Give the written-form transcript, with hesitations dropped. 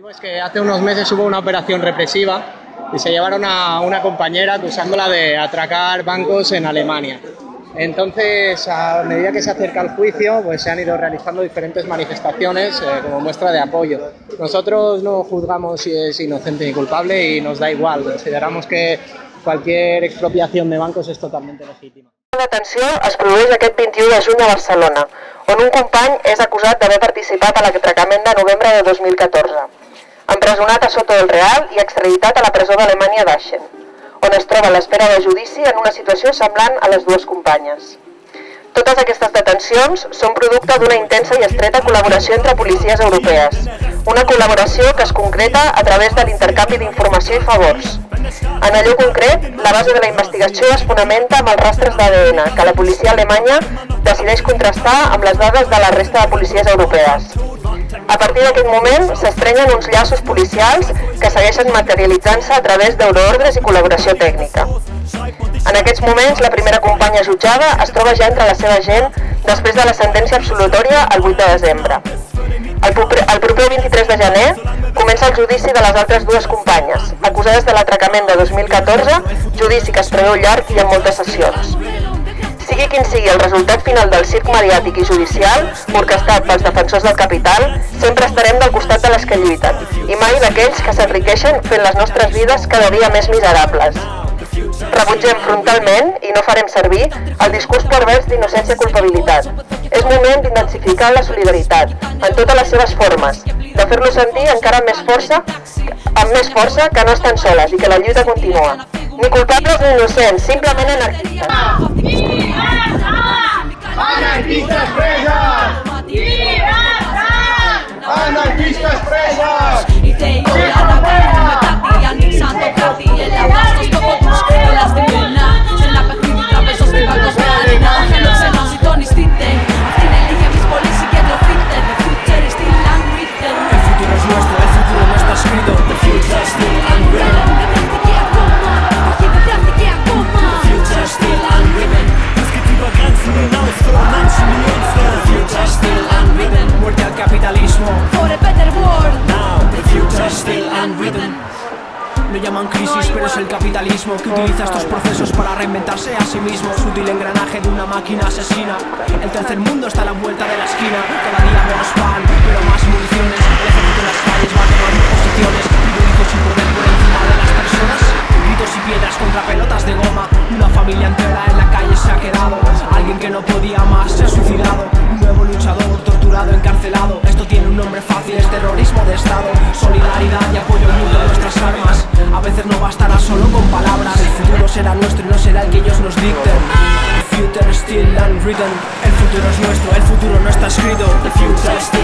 motivo es que hace unos meses hubo una operación represiva y se llevaron a una compañera acusándola de atracar bancos en Alemania. Entonces, a medida que se acerca el juicio, pues se han ido realizando diferentes manifestaciones como muestra de apoyo. Nosotros no juzgamos si es inocente ni culpable y nos da igual. Consideramos que cualquier expropiación de bancos és totalment legítima. La detenció es produeix aquest 21 de juny a Barcelona, on un company és acusat d'haver participat a l'atracament de novembre de 2014, empresonat a Soto del Real i extraditat a la presó d'Alemanya d'Aachen, on es troba a l'espera de judici en una situació semblant a les dues companyes. Totes aquestes detencions són producte d'una intensa i estreta col·laboració entre policies europees, una col·laboració que es concreta a través de l'intercanvi d'informació i favors. En allò concret, la base de la investigació es fonamenta amb els rastres d'ADN que la policia alemanya decideix contrastar amb les dades de la resta de policies europees. A partir d'aquest moment s'estrenyen uns llaços policials que segueixen materialitzant-se a través d'euroordres i col·laboració tècnica. En aquests moments, la primera companya jutjada es troba ja entre la seva gent després de la sentència absolutòria el 8 de desembre. El proper 23 de gener comença el judici de les altres dues companyes, acusades de l'atracament de 2014, judici que es preveu llarg i amb moltes sessions. Sigui quin sigui el resultat final del circ mediàtic i judicial, orquestat pels defensors del capital, sempre estarem del costat de les que lluiten, i mai d'aquells que s'enriqueixen fent les nostres vides cada dia més miserables. Rebutgem frontalment, i no farem servir, el discurs pervers d'innocència-culpabilitat. És moment d'intensificar la solidaritat, en totes les seves formes, de fer-los sentir encara amb més força que no estan soles i que la lluita continua. Ni culpables ni innocents, simplement anarquistes. Anarquistes preses! Llibertat! Anarquistes preses! Lo llaman crisis, pero es el capitalismo que utiliza estos procesos para reinventarse a sí mismo. Sutil engranaje de una máquina asesina. El tercer mundo está a la vuelta de la esquina. Cada día menos pan, pero más municiones. El ejército en las calles va tomando posiciones. Gritos y poder por encima de las personas. Gritos y piedras contra pelotas de goma. Una familia entera en la calle se ha quedado. Alguien que no podía más se ha suicidado. Un nuevo luchador torturado, encarcelado. Esto tiene un nombre fácil, es terrorismo de estado. Solidaridad y apoyo mutuo a nuestras armas. A veces no bastará solo con palabras. El futuro será nuestro y no será el que ellos nos dicten. The future is still unwritten. El futuro es nuestro, el futuro no está escrito. The future is